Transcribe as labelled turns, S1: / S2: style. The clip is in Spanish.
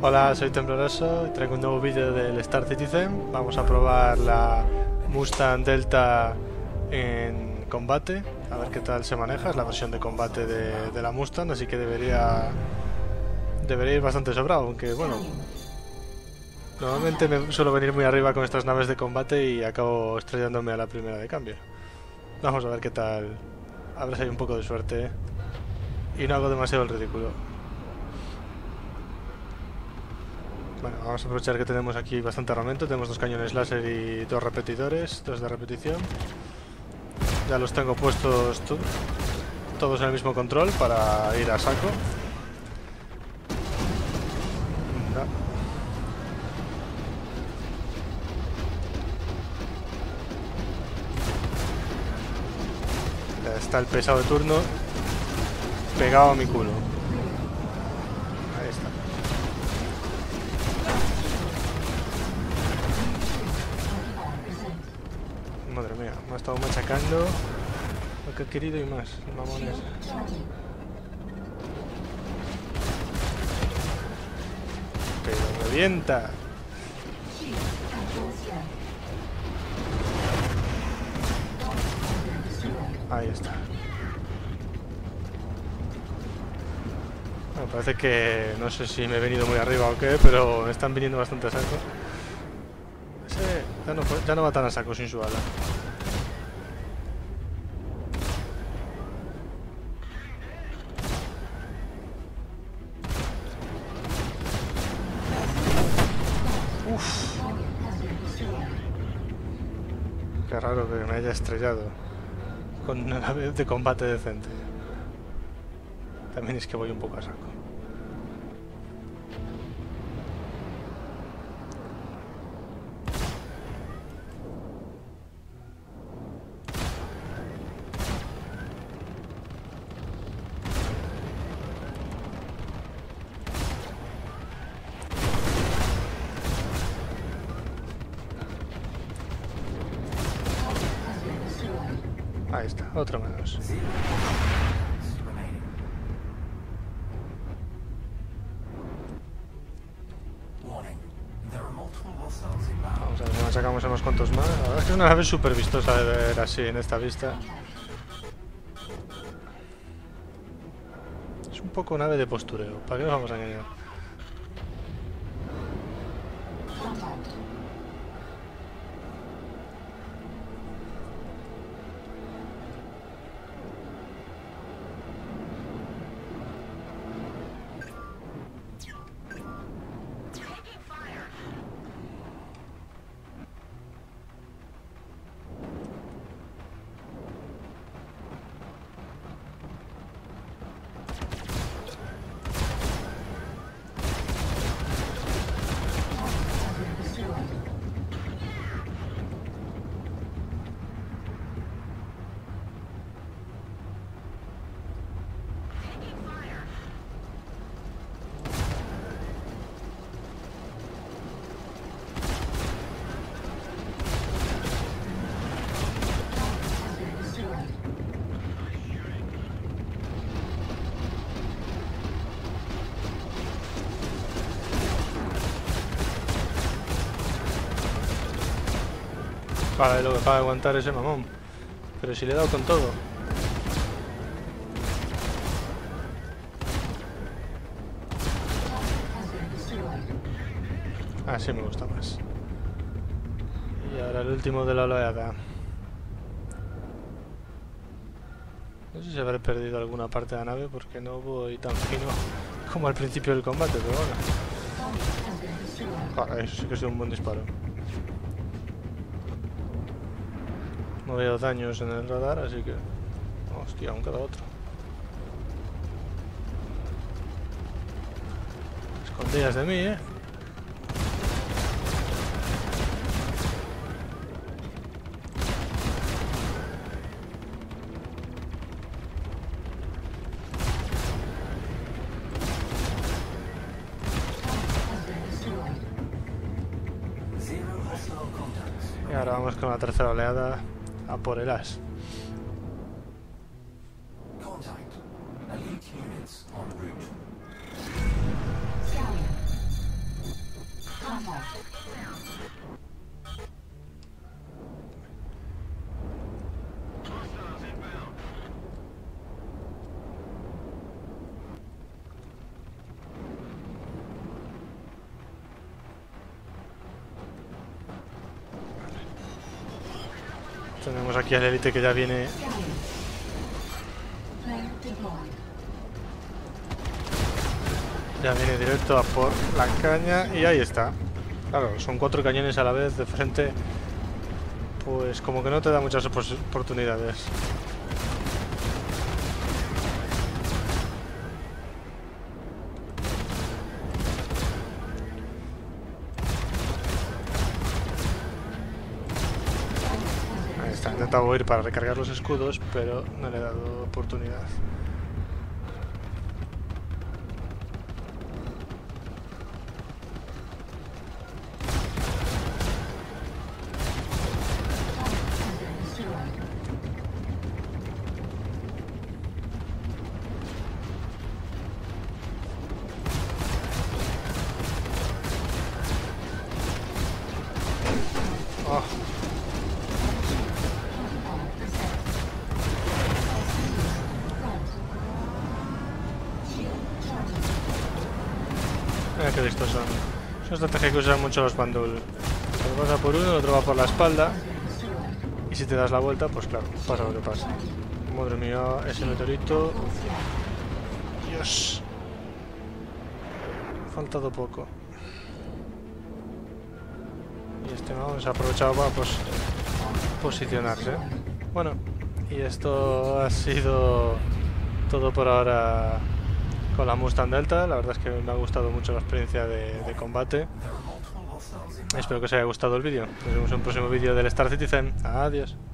S1: Hola, soy Tembloroso y traigo un nuevo vídeo del Star Citizen. Vamos a probar la Mustang Delta en combate, a ver qué tal se maneja. Es la versión de combate de la Mustang, así que debería ir bastante sobrado, aunque bueno, normalmente me suelo venir muy arriba con estas naves de combate y acabo estrellándome a la primera de cambio. Vamos a ver qué tal, a ver si hay un poco de suerte y no hago demasiado el ridículo. Bueno, vamos a aprovechar que tenemos aquí bastante armamento. Tenemos 2 cañones láser y 2 repetidores, 2 de repetición. Ya los tengo puestos todos en el mismo control para ir a saco. Ya está el pesado de turno pegado a mi culo. Ahí está. Madre mía, me ha estado machacando lo que he querido y más, mamones. Pero revienta. Ahí está. Bueno, parece que no sé si me he venido muy arriba o qué, pero me están viniendo bastante a saco. Ese ya no va tan a saco sin su ala. Uff. Qué raro que me haya estrellado con una nave de combate decente. También es que voy un poco a saco. Ahí está, otro menos. Vamos a ver si nos sacamos unos cuantos más. La verdad es que es una nave súper vistosa de ver así en esta vista. Es un poco nave de postureo, ¿para qué nos vamos a engañar? Vale, lo que acaba de aguantar ese mamón. Pero si le he dado con todo. Así me gusta más. Y ahora el último de la oleada. No sé si habré perdido alguna parte de la nave porque no voy tan fino como al principio del combate, pero bueno. Eso sí que ha sido un buen disparo. No veo daños en el radar, así que... Hostia, aún queda otro. Escondías de mí, ¿eh? Y ahora vamos con la tercera oleada a por el as. Tenemos aquí al élite que ya viene. Ya viene directo a por la caña y ahí está. Claro, son 4 cañones a la vez de frente. Pues como que no te da muchas oportunidades. Ahí está, he intentado ir para recargar los escudos, pero no le he dado oportunidad. Oh. Mira qué listos son. Es una estrategia que usan mucho los Bandul. Uno pasa por uno, el otro va por la espalda. Y si te das la vuelta, pues claro, pasa lo que pasa. Madre mía, ese meteorito. Dios. Ha faltado poco. Y este no, se ha aprovechado para pues, posicionarse. Bueno, y esto ha sido todo por ahora con la Mustang Delta. La verdad es que me ha gustado mucho la experiencia de combate. Espero que os haya gustado el vídeo. Nos vemos en un próximo vídeo del Star Citizen. Adiós.